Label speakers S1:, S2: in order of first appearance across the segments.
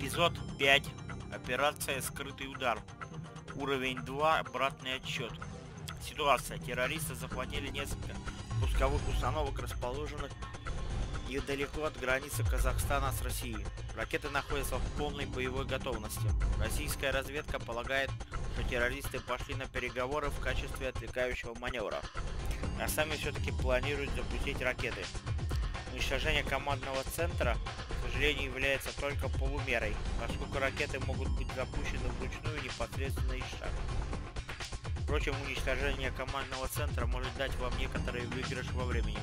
S1: Эпизод 5. Операция «Скрытый удар». Уровень 2. Обратный отсчет. Ситуация. Террористы захватили несколько пусковых установок, расположенных недалеко от границы Казахстана с Россией. Ракеты находятся в полной боевой готовности. Российская разведка полагает, что террористы пошли на переговоры в качестве отвлекающего маневра, а сами все-таки планируют запустить ракеты. Уничтожение командного центра, к сожалению, является только полумерой, поскольку ракеты могут быть запущены вручную непосредственно из шахт. Впрочем, уничтожение командного центра может дать вам некоторый выигрыш во времени.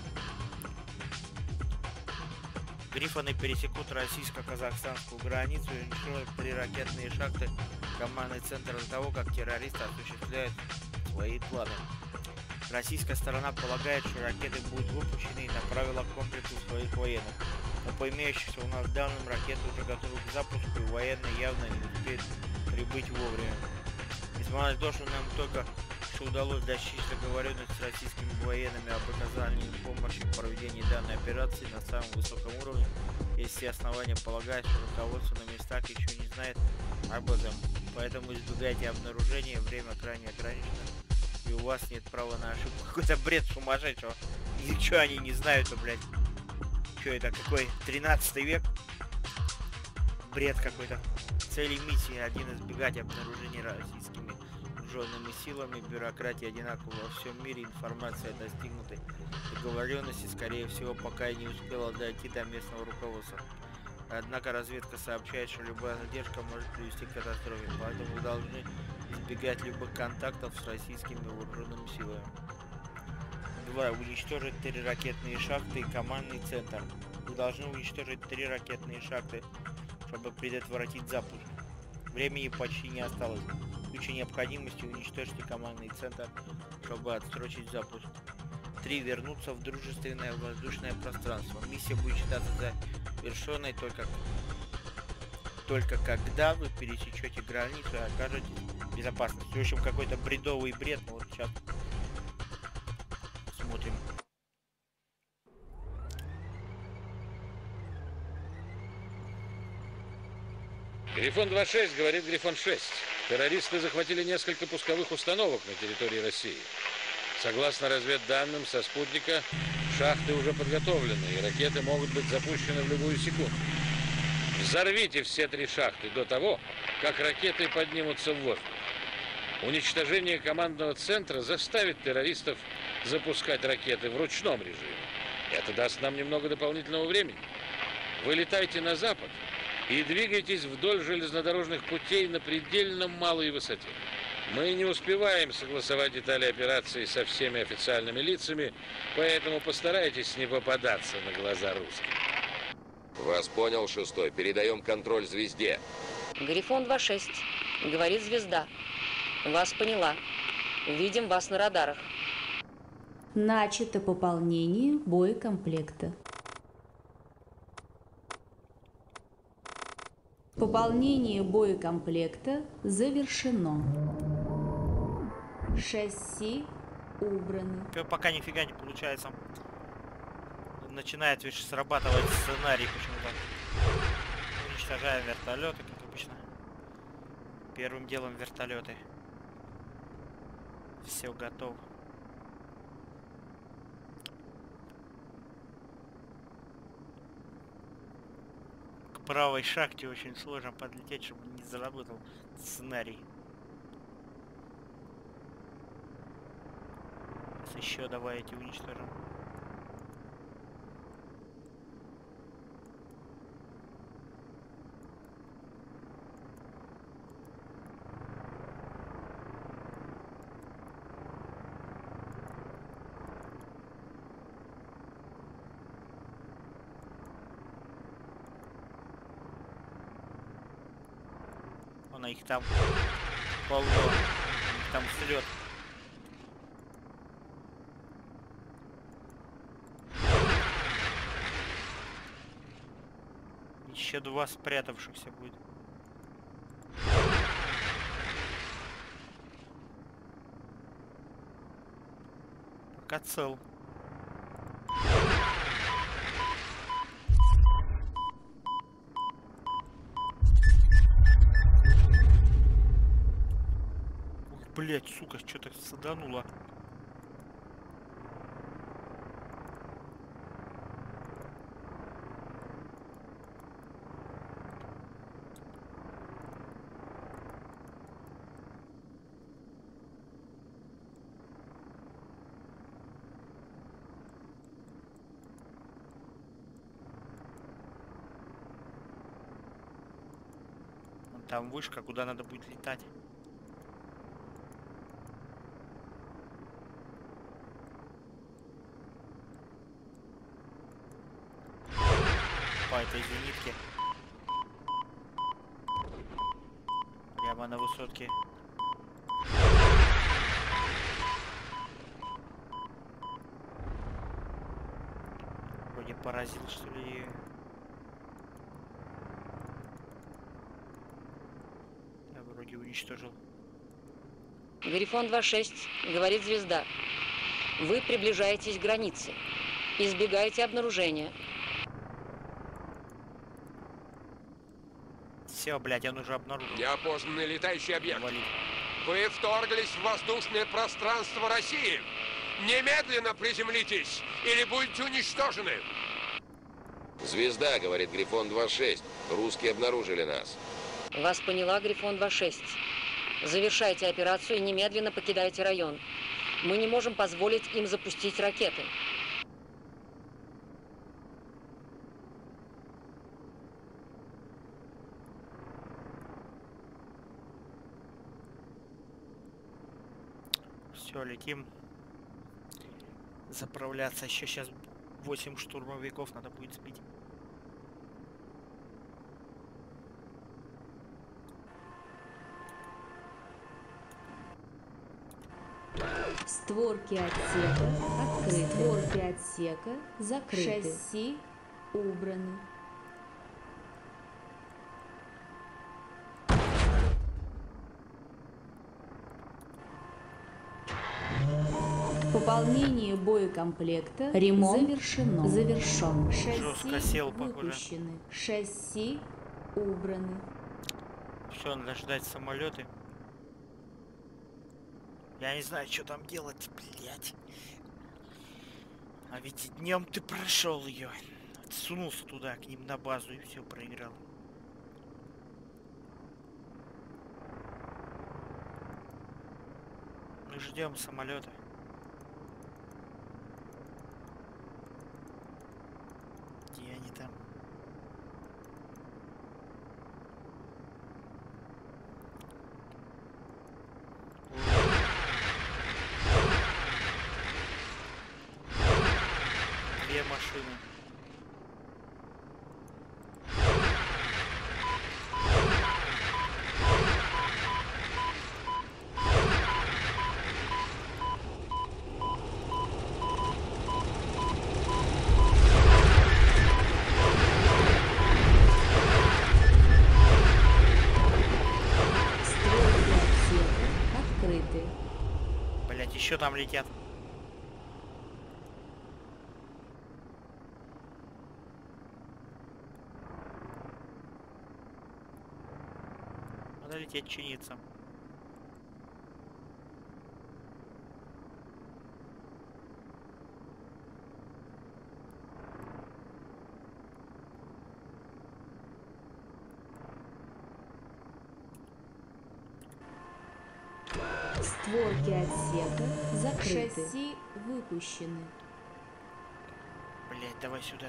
S1: Грифоны пересекут российско-казахстанскую границу и уничтожат 3 ракетные шахты командный центр до того, как террористы осуществляют свои планы. Российская сторона полагает, что ракеты будут выпущены и направила к комплексу своих военных. Но по имеющимся у нас данным, ракеты уже готовы к запуску, и военные явно не успеют прибыть вовремя. Несмотря на то, что нам только что удалось достичь договоренности с российскими военными об оказании помощи в проведении данной операции на самом высоком уровне, есть все основания полагать, что руководство на местах еще не знает об этом. Поэтому избегайте обнаружения, время крайне ограничено, и у вас нет права на ошибку. Какой-то бред сумасшедшего. Ничего они не знают, блядь. Что это, какой 13 век? Бред какой-то. Цели миссии: 1. Избегать обнаружения российскими вооруженными силами. Бюрократия одинакова во всем мире. Информация о достигнутой договоренности, скорее всего, пока и не успела дойти до местного руководства. Однако разведка сообщает, что любая задержка может привести к катастрофе, поэтому вы должны избегать любых контактов с российскими вооруженными силами. 2. Уничтожить 3 ракетные шахты и командный центр. Вы должны уничтожить 3 ракетные шахты, чтобы предотвратить запуск. Времени почти не осталось. В случае необходимости уничтожьте командный центр, чтобы отсрочить запуск. 3. Вернуться в дружественное воздушное пространство. Миссия будет считаться завершенной только когда вы пересечете границу и окажетесь в безопасности. В общем, какой-то бредовый бред. Мы вот сейчас смотрим.
S2: Грифон 2.6, говорит Грифон 6. Террористы захватили несколько пусковых установок на территории России. Согласно разведданным со спутника, шахты уже подготовлены, и ракеты могут быть запущены в любую секунду. Взорвите все 3 шахты до того, как ракеты поднимутся в воздух. Уничтожение командного центра заставит террористов запускать ракеты в ручном режиме. Это даст нам немного дополнительного времени. Вы летайте на запад и двигайтесь вдоль железнодорожных путей на предельно малой высоте. Мы не успеваем согласовать детали операции со всеми официальными лицами, поэтому постарайтесь не попадаться на глаза русским.
S3: Вас понял, 6-й. Передаем контроль звезде.
S4: Грифон 2.6. Говорит звезда. Вас поняла. Видим вас на радарах.
S5: Начато пополнение боекомплекта. Пополнение боекомплекта завершено. Шасси убрано.
S1: Пока нифига не получается. Начинает ведь срабатывать сценарий почему-то. Уничтожаем вертолеты, как обычно. Первым делом вертолеты. Все готово. К правой шахте очень сложно подлететь, чтобы не заработал сценарий. Еще давайте уничтожим. Он их там полно, их там слет. Еще 2 спрятавшихся будет. Пока цел. Блять, сука, что-то садануло. Вон там вышка, куда надо будет летать. По этой зенитке. Прямо на высотке. Вроде поразил, что ли. Я вроде уничтожил.
S4: Грифон 2-6, говорит звезда. Вы приближаетесь к границе. Избегайте обнаружения.
S1: Все, блядь, он уже обнаружил.
S6: Неопознанный летающий объект.
S1: Валить.
S6: Вы вторглись в воздушное пространство России. Немедленно приземлитесь, или будете уничтожены.
S3: Звезда, говорит Грифон 2-6. Русские обнаружили нас.
S4: Вас поняла, Грифон 2-6. Завершайте операцию и немедленно покидайте район. Мы не можем позволить им запустить ракеты.
S1: Все, летим. Заправляться. Еще сейчас 8 штурмовиков надо будет сбить.
S5: Створки отсека открыты. Створки отсека закрыты. Шасси убраны. Пополнение боекомплекта. Ремонт завершен.
S1: Жестко
S5: Шасси
S1: сел, похоже.
S5: выпущены. Шасси убраны.
S1: Все, надо ждать самолеты. Я не знаю, что там делать, блять. А ведь днем ты прошел ее. Сунулся туда, к ним на базу и все проиграл. Мы ждем самолета. Где они там? Две машины.
S5: Створки отсека открыты.
S1: Блять, еще там летят. Надо лететь чиниться.
S5: Створки отсека закрыты. Шасси выпущены.
S1: Блять, давай сюда.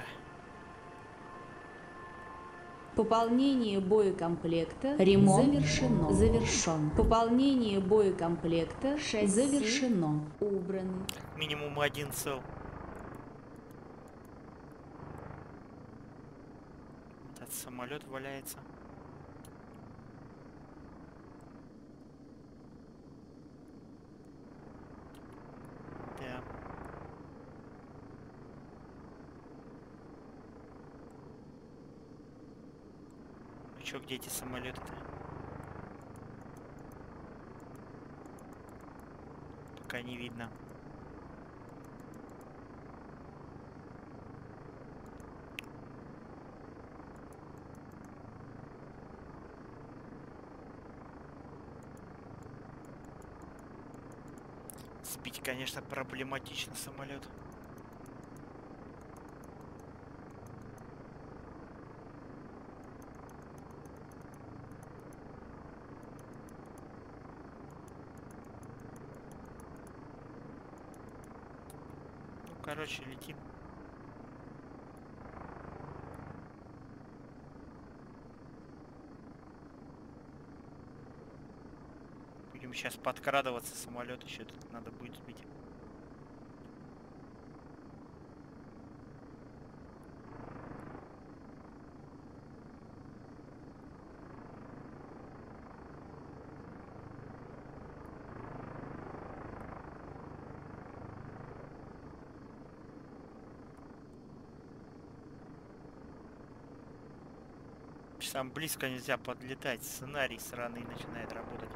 S5: Пополнение боекомплекта. Ремонт завершен. Пополнение боекомплекта. Шасси завершено. Убраны.
S1: Минимум один цел. Этот самолет валяется. Да. Ну чё, где эти самолеты-то? Пока не видно. Сбить, конечно, проблематично самолет. Ну, короче, летим. Будем сейчас подкрадываться, самолет еще тут надо будет сбить. Там близко нельзя подлетать, сценарий сраный начинает работать.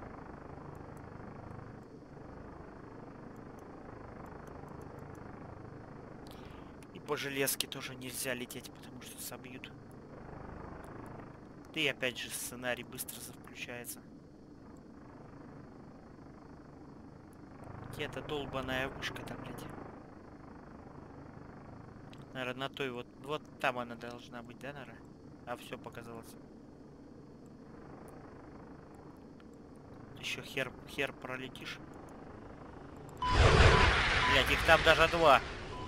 S1: И по железке тоже нельзя лететь, потому что собьют. Да и опять же сценарий быстро включается. Где-то долбаная вышка-то, блядь. Наверное, на той вот там она должна быть, да, наверное? А все показалось. Еще хер пролетишь. Блять, их там даже два.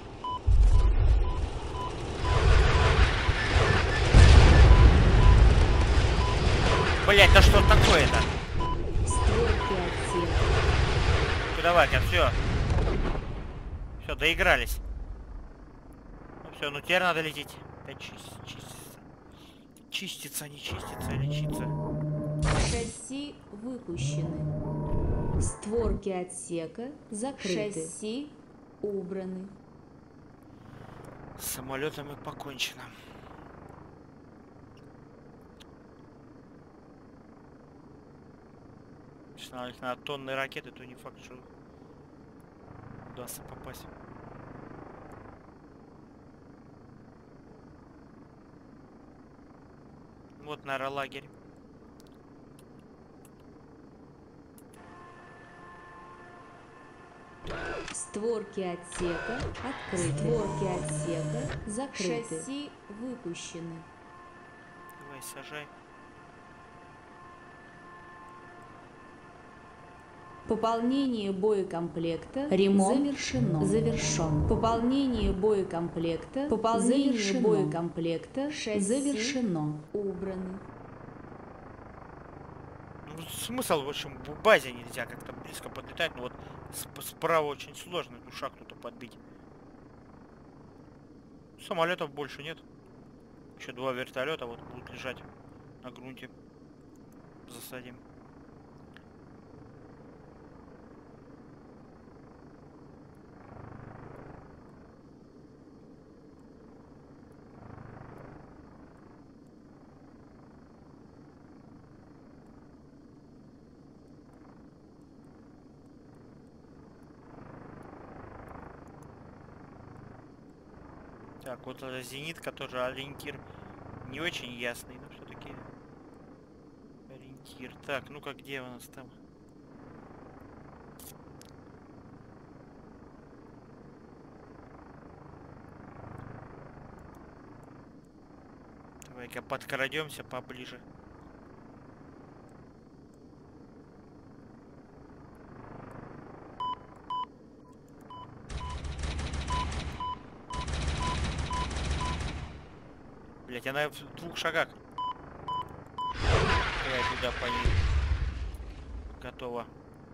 S1: Блять, да что такое-то? Давай-ка, все. Все, доигрались. Ну все, ну теперь надо лететь. Опять чиститься. Чиститься, не чиститься, лечиться.
S5: Шасси выпущены. Створки отсека закрыты. Шасси убраны.
S1: С самолетами покончено. Если на них надо тонны ракеты, то не факт, что удастся попасть. Вот, наверное, лагерь.
S5: Створки отсека открыты. Створки отсека закрыты. Шасси выпущены.
S1: Давай, сажай.
S5: Пополнение боекомплекта. Ремонт завершен. Пополнение боекомплекта. Пополнение боекомплекта. завершено. Убраны.
S1: Ну, смысл, в общем, в базе нельзя как-то близко подлетать, но вот справа очень сложно эту шахту-то подбить. Самолетов больше нет. Еще два вертолета вот будут лежать на грунте. Засадим. Так, вот эта зенитка тоже ориентир не очень ясный, но все-таки ориентир. Так, ну-ка, где у нас там? Давай-ка подкрадемся поближе. Блять, она в 2 шагах. Давай туда по ней. Готово.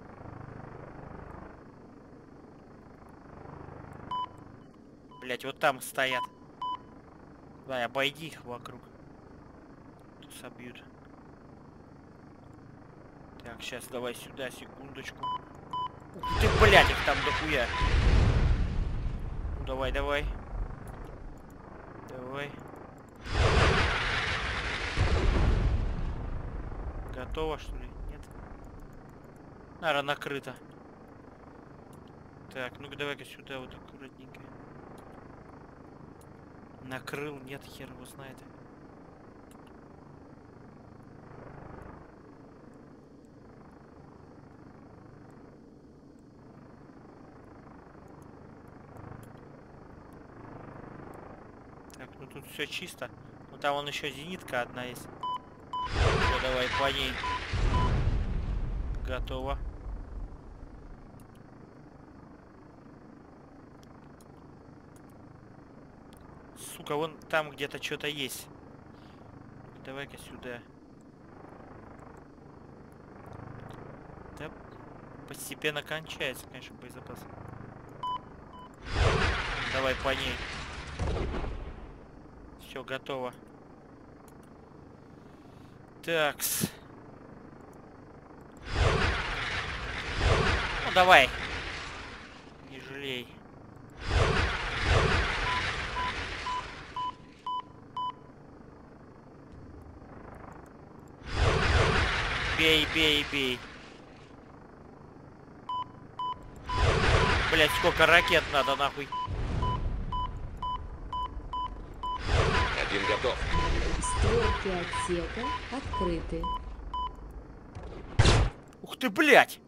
S1: Блять, вот там стоят. Давай, обойди их вокруг. Тут собьют. Так, сейчас давай сюда, секундочку. Ух ты, блять, их там дохуя. Ну, давай, давай. Давай. Готово, что ли? Нет? Наверное, накрыто. Так, ну-ка давай-ка сюда вот аккуратненько. Накрыл, нет, хер его знает. Ну тут все чисто. Ну там вон еще зенитка одна есть. Все, давай по ней. Готово. Сука, вон там где-то что-то есть. Давай-ка сюда. Да, постепенно кончается, конечно, боезапас. Давай по ней. Все, готово. Такс. Ну давай. Не жалей. Бей, бей, бей. Блять, сколько ракет надо, нахуй.
S3: Один готов.
S5: Створки отсека открыты.
S1: Ух ты, блять!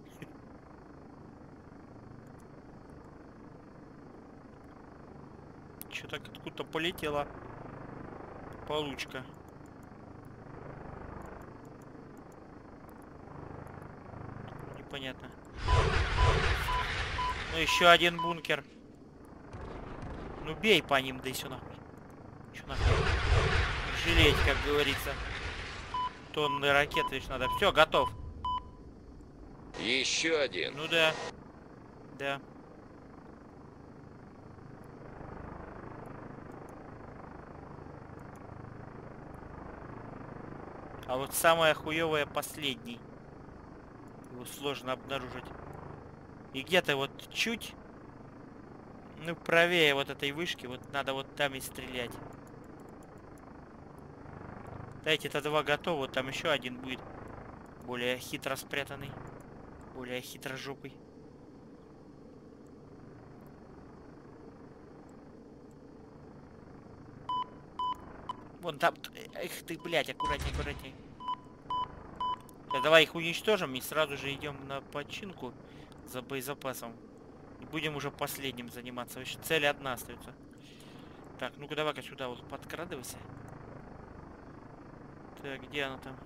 S1: Что-то откуда-то полетела получка. Непонятно. Ну еще один бункер. Ну бей по ним, да и все нахуй. Че нахуй? Жалеть, как говорится. Тонны ракет ведь надо. Все, готов.
S3: Еще один.
S1: Ну да. Да. А вот самое хуевое последний. Его сложно обнаружить. И где-то вот чуть, ну, правее вот этой вышки, вот надо вот там и стрелять. Дайте-то два готовы, вот там еще один будет. Более хитро спрятанный. Более хитрожопый. Вон там, эх ты, блядь, аккуратней, аккуратней. Да, давай их уничтожим и сразу же идем на починку за боезапасом. И будем уже последним заниматься. Вообще цель одна остается. Так, ну-ка давай-ка сюда вот подкрадывайся. Так, где она там?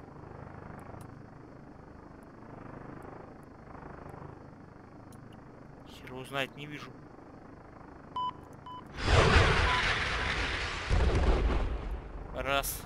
S1: Хер узнать не вижу. Раз.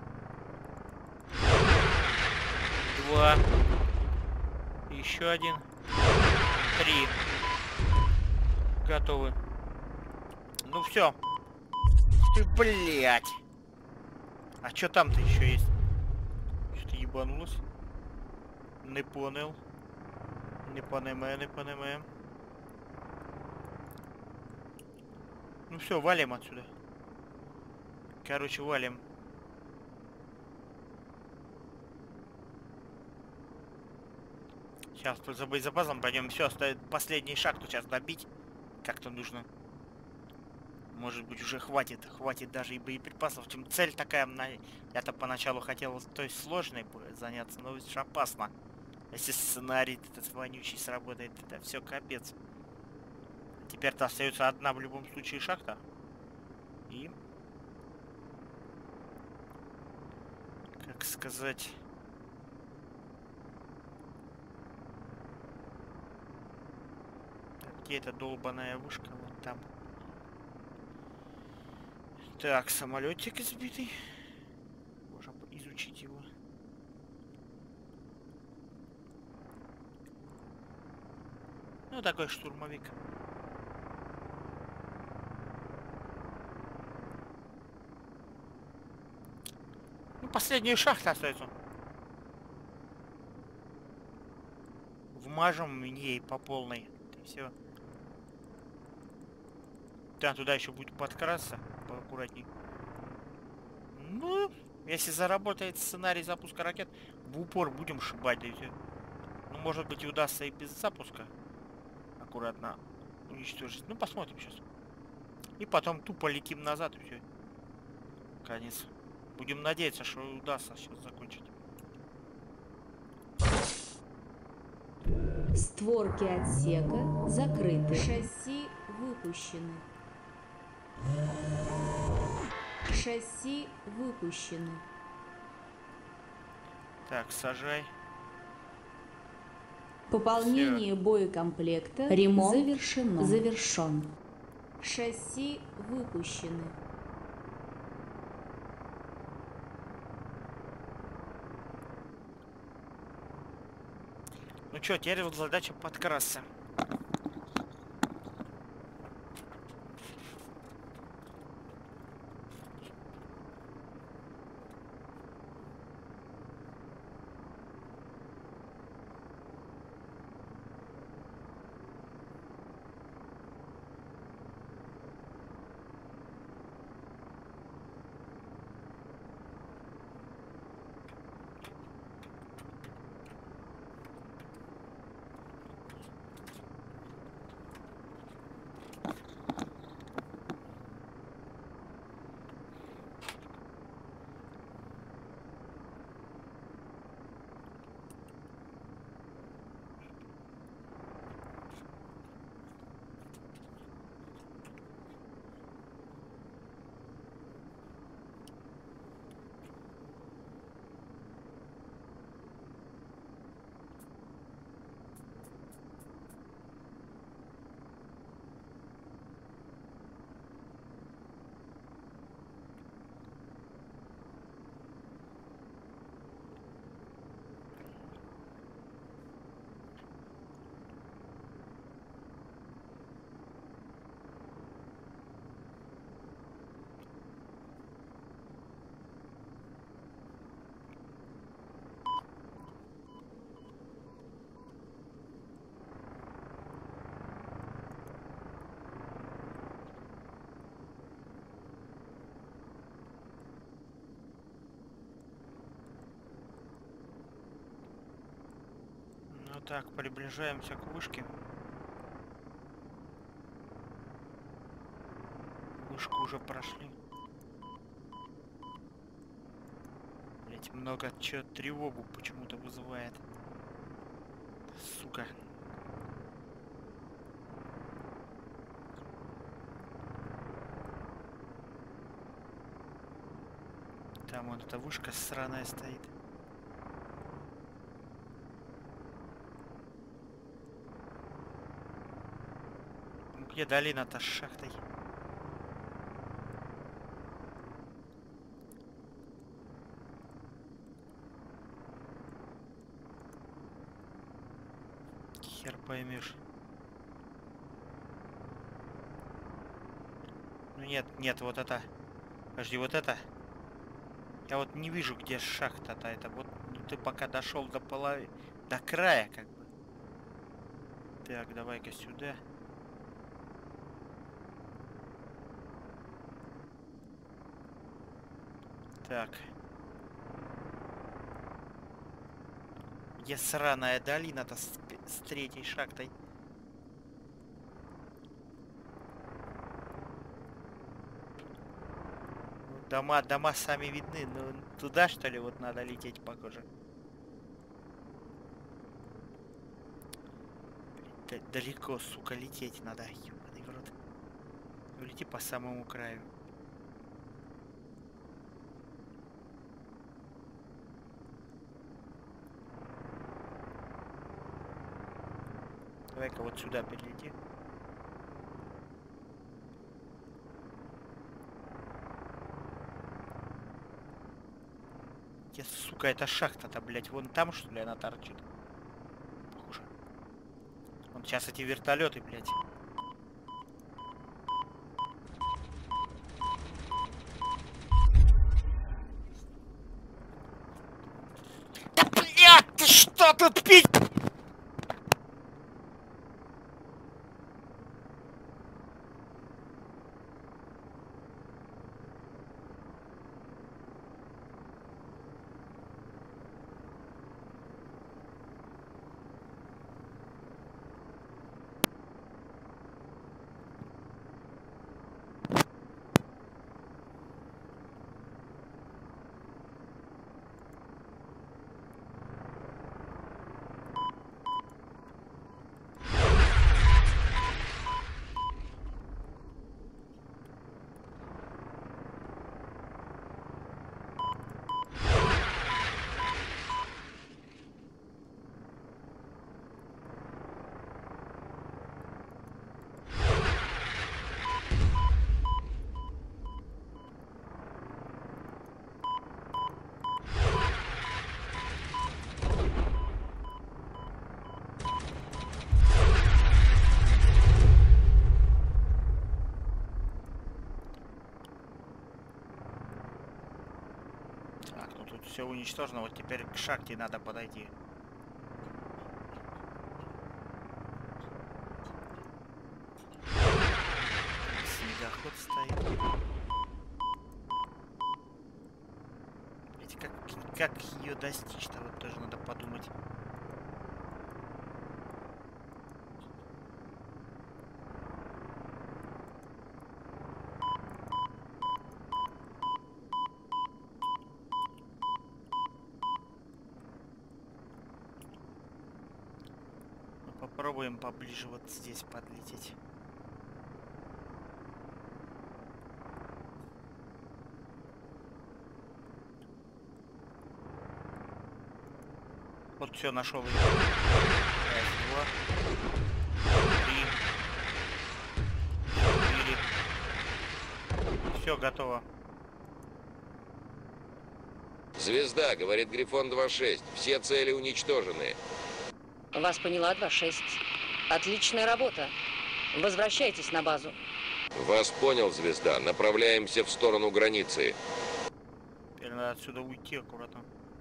S1: Два. Еще один. Три. Готовы. Ну все. Ты, блядь. А что там-то еще есть? Что-то ебанулось. Не понял. Не понимаю, не понимаю. Ну все, валим отсюда. Короче, валим. Сейчас тут за боезапасом пойдем. Все, остается последний шаг тут сейчас добить. Как-то нужно. Может быть, уже хватит даже и боеприпасов. Чем цель такая, я-то поначалу хотел той сложной заняться, но это же опасно. Если сценарий этот вонючий сработает, это все капец. Теперь-то остается одна в любом случае шахта. И... как сказать... где эта долбаная вышка? Вот там. Так, самолетик избитый. Можно изучить его. Ну, такой штурмовик. Ну, последняя шахта остается. Вмажем ей по полной. И все. Да, туда еще будет подкрасться. Поаккуратней. Ну, если заработает сценарий запуска ракет, в упор будем шибать. Да и все. Ну, может быть, и удастся и без запуска. Аккуратно уничтожить. Ну, посмотрим сейчас. И потом тупо летим назад, и все. Конец. Будем надеяться, что удастся сейчас закончить.
S5: Створки отсека закрыты. Шасси выпущены. Шасси выпущены.
S1: Так, сажай.
S5: Пополнение боекомплекта. Ремонт завершен. Шасси выпущены.
S1: Ну чё, теперь вот задача подкрасться. Ну так, приближаемся к вышке. Вышку уже прошли. Блять, много чё, тревогу почему-то вызывает. Сука. Там вот эта вышка сраная стоит. Ну где долина-то с шахтой? Хер поймешь. Ну нет, нет, вот это. Подожди, вот это. Я вот не вижу, где шахта-то. Это вот ну, ты пока дошел до половины, до края, как бы. Так, давай-ка сюда. Так. Где сраная долина-то с третьей шахтой? Дома сами видны. Ну, туда, что ли, вот надо лететь, похоже. Далеко, сука, лететь надо. Ёбаный в рот. Ну, лети по самому краю. Давай-ка вот сюда перелети. Где, сука, эта шахта-то, блядь, вон там, что ли, она торчит? Похоже. Вон сейчас эти вертолеты, блядь. Да, блядь, ты что тут пить? все уничтожено, вот теперь к шахте надо подойти. Снегоход стоит. Ведь как ее достичь-то, вот тоже надо подумать. Попробуем поближе вот здесь подлететь. Вот все, нашел. Раз, два, три, четыре. Все, готово.
S3: Звезда, говорит Грифон 2-6. Все цели уничтожены.
S4: Вас поняла, 2-6. Отличная работа. Возвращайтесь на базу.
S3: Вас понял, Звезда. Направляемся в сторону границы.
S1: Теперь надо отсюда уйти аккуратно.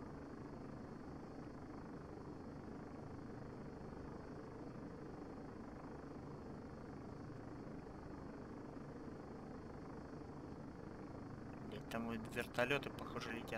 S1: Там вот вертолеты, похоже, летят.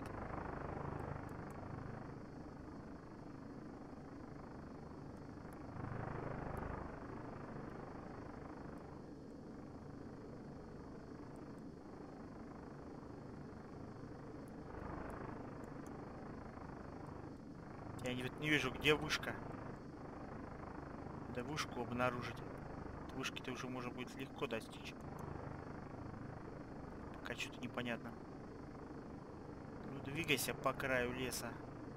S1: Я не вижу, где вышка. Да вышку обнаружить. Вышки-то уже можно будет легко достичь. Пока что-то непонятно. Ну, двигайся по краю леса.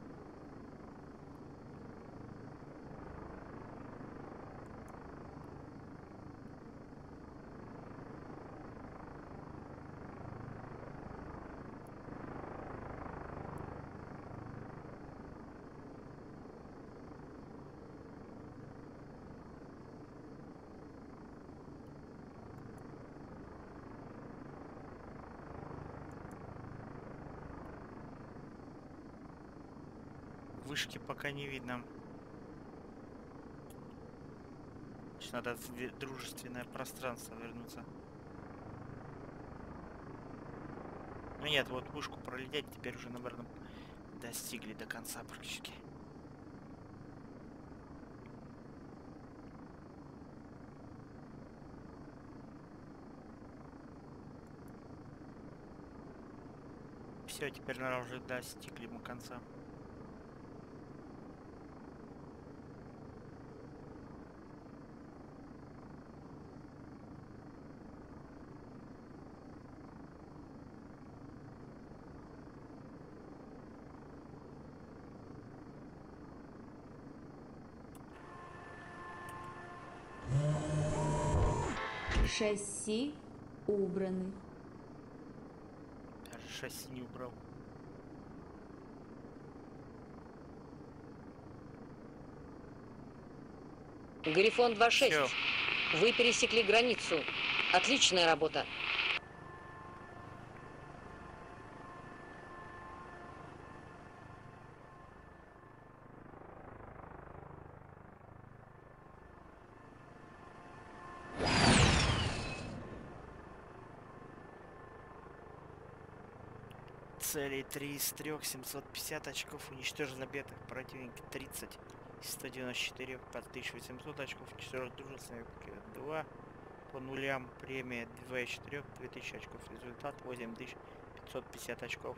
S1: Вышки пока не видно. Значит, надо в дружественное пространство вернуться. Ну нет, вот вышку пролететь теперь уже, наверное, достигли до конца практически. Все, теперь, наверное, уже достигли мы конца.
S5: Шасси убраны.
S1: Даже шасси не убрал.
S4: Грифон 2-6.
S1: Всё.
S4: Вы пересекли границу. Отличная работа.
S1: Целей 3 из 3, 750 очков, уничтожено бедных противника 30, 194 по 1800 очков, 4 дружественных 2 по нулям, премия 2 из 4, 2000 очков, результат 8550 очков.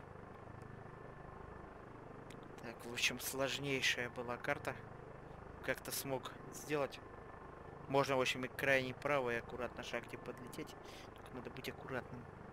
S1: Так, в общем, сложнейшая была карта, как-то смог сделать. Можно, в общем, и крайне право и аккуратно шахте подлететь, только надо быть аккуратным.